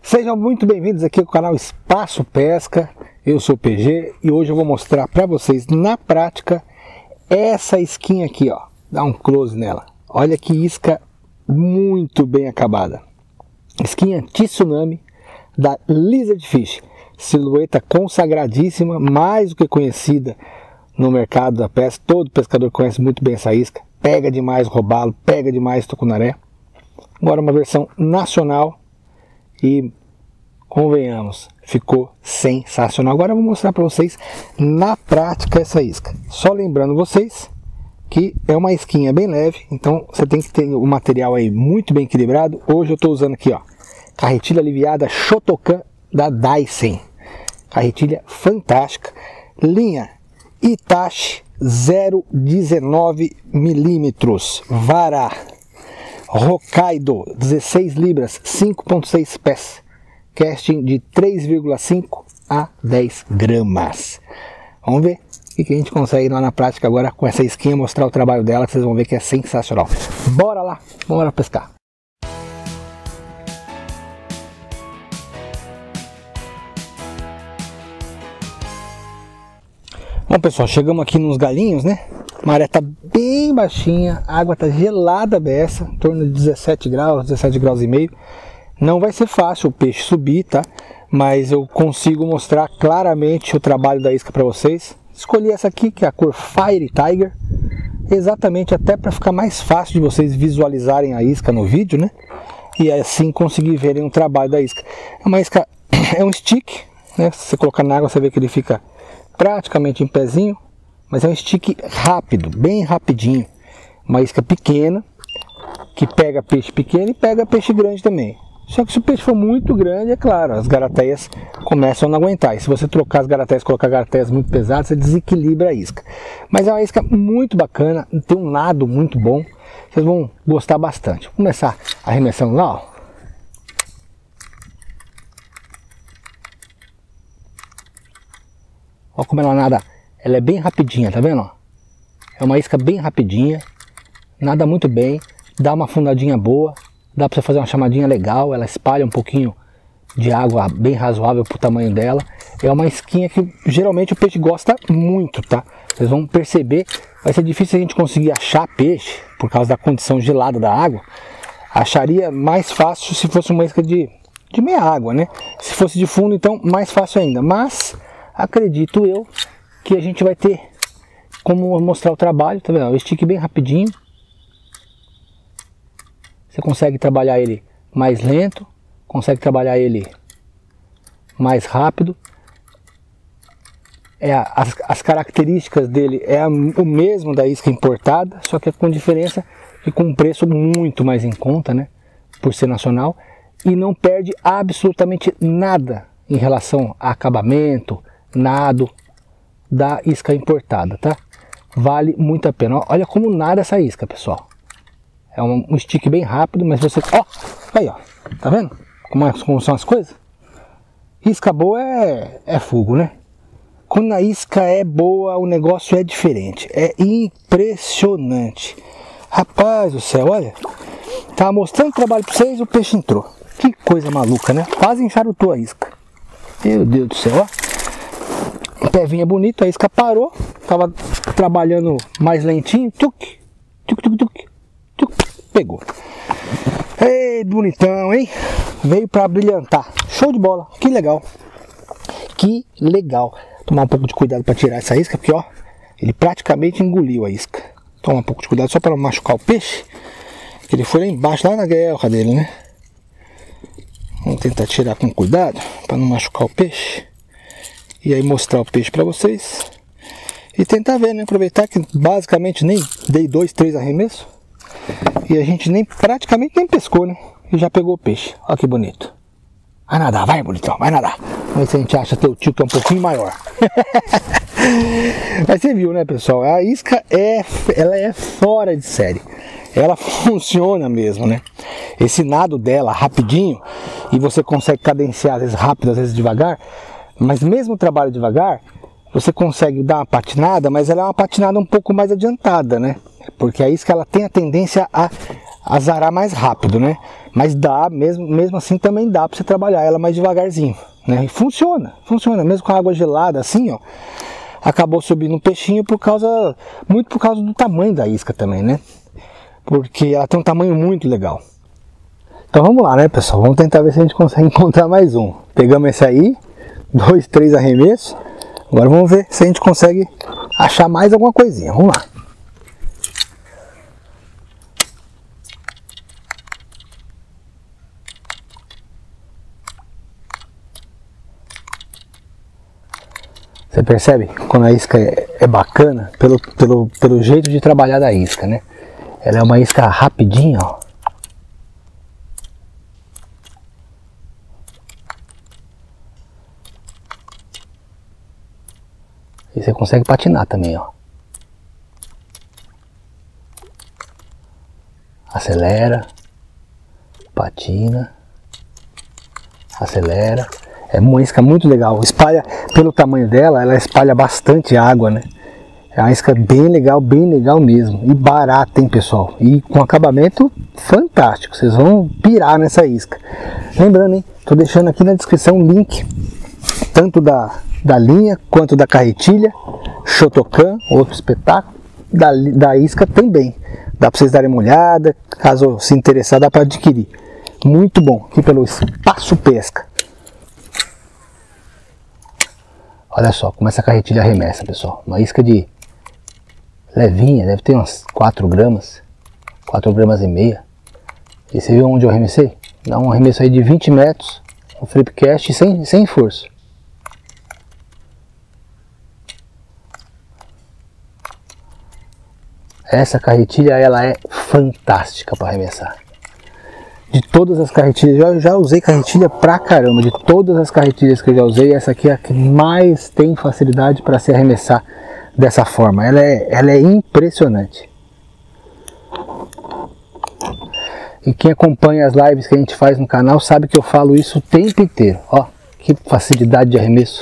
Sejam muito bem-vindos aqui ao canal Espaço Pesca. Eu sou o PG e hoje eu vou mostrar para vocês na prática essa isquinha aqui, ó. Dá um close nela. Olha que isca muito bem acabada. Isquinha Tsunami da Lizard Fish. Silhueta consagradíssima, mais do que conhecida no mercado da pesca. Todo pescador conhece muito bem essa isca. Pega demais robalo, pega demais tucunaré. Agora uma versão nacional e convenhamos, ficou sensacional. Agora eu vou mostrar para vocês na prática essa isca. Só lembrando vocês que é uma isquinha bem leve, então você tem que ter o material aí muito bem equilibrado. Hoje eu estou usando aqui, ó, carretilha aliviada Shotokan da Daisen. Carretilha fantástica. Linha Itachi 0,19 milímetros. Vara Hokkaido 16 libras, 5,6 pés. Casting de 3,5 a 10 gramas. Vamos ver o que a gente consegue lá na prática agora com essa isquinha, mostrar o trabalho dela, que vocês vão ver que é sensacional. Bora lá, bora pescar. Bom pessoal, chegamos aqui nos galinhos, né? A maré tá bem baixinha, a água tá gelada beça, em torno de 17 graus, 17 graus e meio. Não vai ser fácil o peixe subir, tá? Mas eu consigo mostrar claramente o trabalho da isca para vocês. Escolhi essa aqui, que é a cor Fire Tiger, exatamente até para ficar mais fácil de vocês visualizarem a isca no vídeo, né? E assim conseguir verem o trabalho da isca. É uma isca, é um stick, né? Se você colocar na água você vê que ele fica praticamente em pezinho, mas é um stick rápido, bem rapidinho. Uma isca pequena, que pega peixe pequeno e pega peixe grande também. Só que se o peixe for muito grande, é claro, as garateias começam a não aguentar. E se você trocar as garateias, colocar garateias muito pesadas, você desequilibra a isca. Mas é uma isca muito bacana, tem um nado muito bom. Vocês vão gostar bastante. Vou começar arremessando lá, ó. Olha como ela nada, ela é bem rapidinha, tá vendo? É uma isca bem rapidinha, nada muito bem, dá uma afundadinha boa. Dá para você fazer uma chamadinha legal, ela espalha um pouquinho de água bem razoável para o tamanho dela. É uma isquinha que geralmente o peixe gosta muito, tá? Vocês vão perceber, vai ser difícil a gente conseguir achar peixe, por causa da condição gelada da água. Acharia mais fácil se fosse uma isca de meia água, né? Se fosse de fundo, então mais fácil ainda. Mas acredito eu que a gente vai ter como mostrar o trabalho, tá vendo? O stick bem rapidinho. Você consegue trabalhar ele mais lento, consegue trabalhar ele mais rápido. As características dele é o mesmo da isca importada, só que é com diferença e com um preço muito mais em conta, né? Por ser nacional. E não perde absolutamente nada em relação a acabamento, nado da isca importada, tá? Vale muito a pena. Olha como nada essa isca, pessoal. É um stick bem rápido, mas você... Ó, aí, ó. Tá vendo? Como são as coisas? Isca boa é fogo, né? Quando a isca é boa, o negócio é diferente. É impressionante. Rapaz do céu, olha. Tava mostrando o trabalho pra vocês e o peixe entrou. Que coisa maluca, né? Quase encharutou a isca. Meu Deus do céu, ó. O pé vinha bonito, a isca parou. Tava trabalhando mais lentinho. Tuc, tuc, tuc, tuc. Pegou. Ei, bonitão, hein? Veio para brilhantar. Show de bola. Que legal. Que legal. Tomar um pouco de cuidado para tirar essa isca, porque ó, ele praticamente engoliu a isca. Toma um pouco de cuidado só para não machucar o peixe. Ele foi lá embaixo, lá na guelra dele, né? Vamos tentar tirar com cuidado para não machucar o peixe. E aí mostrar o peixe para vocês. E tentar ver, né? Aproveitar que basicamente nem dei 2, 3 arremessos. E a gente praticamente nem pescou, né? E já pegou o peixe. Olha que bonito. Vai nadar, vai bonitão, vai nadar. Vamos ver se a gente acha teu tio que é um pouquinho maior. Mas você viu, né, pessoal? A isca ela é fora de série. Ela funciona mesmo, né? Esse nado dela rapidinho, e você consegue cadenciar às vezes rápido, às vezes devagar. Mas mesmo o trabalho devagar, você consegue dar uma patinada, mas ela é uma patinada um pouco mais adiantada, né? Porque a isca ela tem a tendência a azarar mais rápido, né? Mas dá, mesmo assim também dá para você trabalhar ela mais devagarzinho, né? E funciona, mesmo com a água gelada assim, ó. Acabou subindo um peixinho muito por causa do tamanho da isca também, né? Porque ela tem um tamanho muito legal. Então vamos lá, né, pessoal? Vamos tentar ver se a gente consegue encontrar mais um. Pegamos esse aí, 2, 3 arremessos. Agora vamos ver se a gente consegue achar mais alguma coisinha. Vamos lá. Você percebe quando a isca é bacana pelo jeito de trabalhar da isca, né? Ela é uma isca rapidinha, ó. E você consegue patinar também, ó. Acelera, patina, acelera. É uma isca muito legal. Espalha, pelo tamanho dela, ela espalha bastante água, né? É uma isca bem legal mesmo. E barata, hein, pessoal? E com acabamento fantástico. Vocês vão pirar nessa isca. Lembrando, hein? Tô deixando aqui na descrição o link, tanto da linha quanto da carretilha, Shotokan, outro espetáculo, da isca também. Dá para vocês darem uma olhada, caso se interessar, dá para adquirir. Muito bom, aqui pelo Espaço Pesca. Olha só como essa carretilha arremessa, pessoal. Uma isca de levinha, deve ter umas 4 gramas, 4 gramas e meia. E você viu onde eu arremessei? Dá um arremesso aí de 20 metros, um flipcast sem força. Essa carretilha, ela é fantástica para arremessar. De todas as carretilhas, eu já usei carretilha pra caramba. De todas as carretilhas que eu já usei, essa aqui é a que mais tem facilidade para se arremessar dessa forma. Ela é impressionante. E quem acompanha as lives que a gente faz no canal sabe que eu falo isso o tempo inteiro. Ó, que facilidade de arremesso.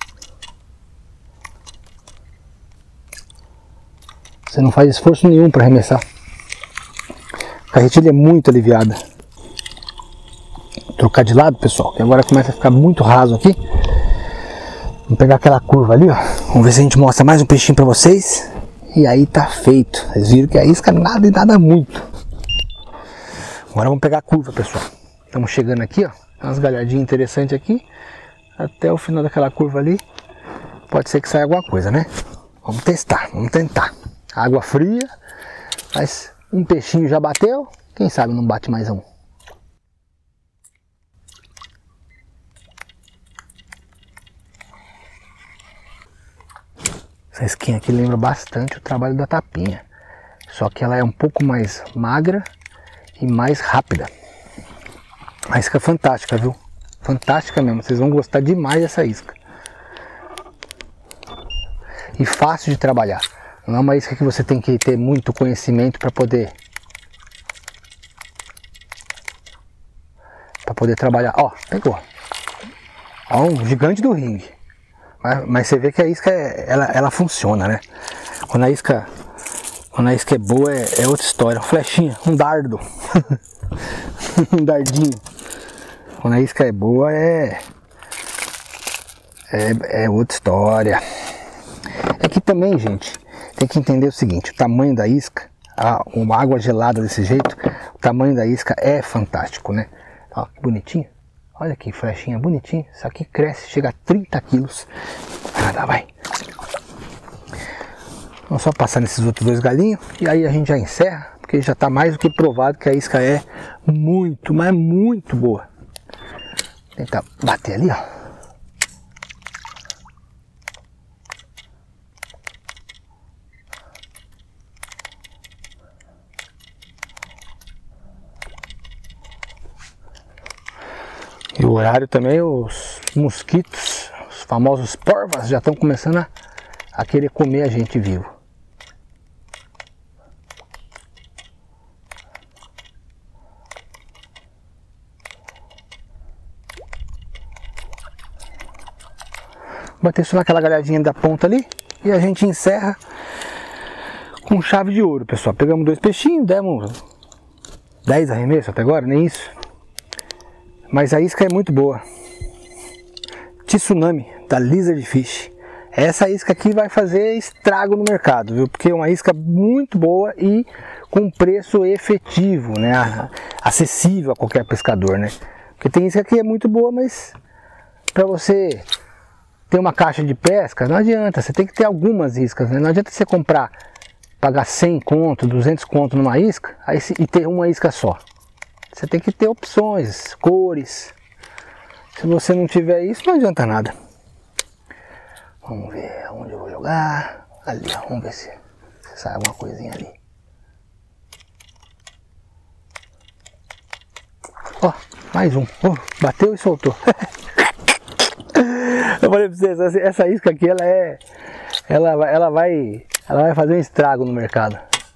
Você não faz esforço nenhum para arremessar. A carretilha é muito aliviada. Vou trocar de lado, pessoal, que agora começa a ficar muito raso aqui. Vamos pegar aquela curva ali, ó. Vamos ver se a gente mostra mais um peixinho para vocês. E aí tá feito. Vocês viram que a isca nada e nada muito. Agora vamos pegar a curva, pessoal. Estamos chegando aqui, ó. Tem umas galhadinhas interessantes aqui. Até o final daquela curva ali. Pode ser que saia alguma coisa, né? Vamos testar, vamos tentar. Água fria, mas um peixinho já bateu, quem sabe não bate mais um. Essa isquinha aqui lembra bastante o trabalho da tapinha, só que ela é um pouco mais magra e mais rápida. A isca é fantástica, viu? Fantástica mesmo, vocês vão gostar demais dessa isca. E fácil de trabalhar. Não é uma isca que você tem que ter muito conhecimento para poder trabalhar. Ó, pegou. Ó, um gigante do ringue. Mas você vê que a isca ela funciona, né? Quando a isca é boa é outra história. Uma flechinha, um dardo. Um dardinho. Quando a isca é boa é outra história. É que também, gente, tem que entender o seguinte, o tamanho da isca, uma água gelada desse jeito, o tamanho da isca é fantástico, né? Ó, que bonitinho. Olha que flechinha bonitinha. Isso aqui cresce, chega a 30 quilos. Vai. Vamos só passar nesses outros 2 galinhos e aí a gente já encerra, porque já está mais do que provado que a isca é muito, mas muito boa. Tentar bater ali, ó. E o horário também, os mosquitos, os famosos porvas, já estão começando a querer comer a gente vivo. Bater só naquela galhadinha da ponta ali e a gente encerra com chave de ouro, pessoal. Pegamos 2 peixinhos, demos 10 arremessos até agora, nem isso. Mas a isca é muito boa. Tsunami da Lizard Fish. Essa isca aqui vai fazer estrago no mercado, viu? Porque é uma isca muito boa e com preço efetivo, né? Acessível a qualquer pescador, né? Porque tem isca que é muito boa, mas para você ter uma caixa de pesca, não adianta. Você tem que ter algumas iscas, né? Não adianta você comprar, pagar 100 conto, 200 conto numa isca e ter uma isca só. Você tem que ter opções, cores. Se você não tiver isso, não adianta nada. Vamos ver onde eu vou jogar. Ali, ó, vamos ver se sai alguma coisinha ali. Ó, mais um. Oh, bateu e soltou. Eu falei pra vocês, essa isca aqui, ela vai fazer um estrago no mercado.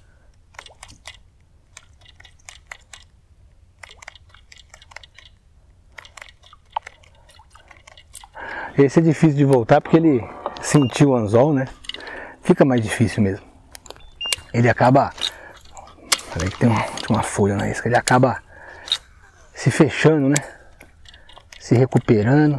Esse é difícil de voltar porque ele sentiu o anzol, né? Fica mais difícil mesmo. Ele acaba... Peraí que tem uma folha na isca. Ele acaba se fechando, né? Se recuperando.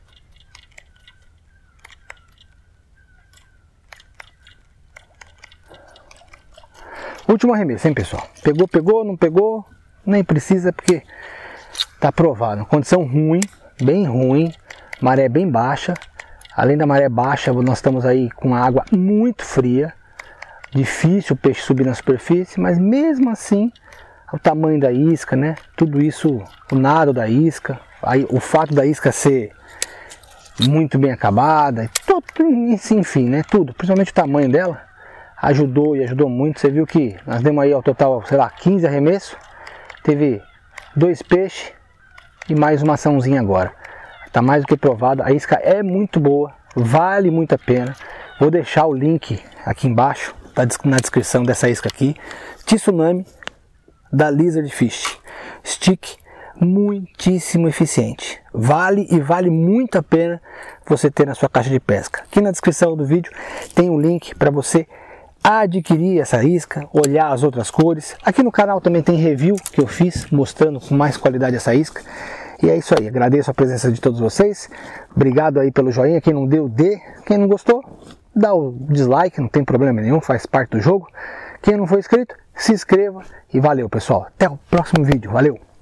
Último arremesso, hein, pessoal? Pegou, pegou, não pegou, nem precisa porque tá provado. Condição ruim, bem ruim. Maré bem baixa. Além da maré baixa, nós estamos aí com água muito fria. Difícil o peixe subir na superfície, mas mesmo assim, o tamanho da isca, né? Tudo isso, o nado da isca, aí, o fato da isca ser muito bem acabada, tudo, enfim, né? Tudo, principalmente o tamanho dela, ajudou e ajudou muito. Você viu que nós demos aí ao total, sei lá, 15 arremessos. Teve 2 peixes e mais uma açãozinha agora. Está mais do que provado, a isca é muito boa, vale muito a pena. Vou deixar o link aqui embaixo, na descrição dessa isca aqui. Tsunami da Lizard Fish. Stick muitíssimo eficiente. Vale e vale muito a pena você ter na sua caixa de pesca. Aqui na descrição do vídeo tem um link para você adquirir essa isca, olhar as outras cores. Aqui no canal também tem review que eu fiz, mostrando com mais qualidade essa isca. E é isso aí, agradeço a presença de todos vocês, obrigado aí pelo joinha, quem não deu, dê, quem não gostou, dá o dislike, não tem problema nenhum, faz parte do jogo. Quem não for inscrito, se inscreva e valeu pessoal, até o próximo vídeo, valeu!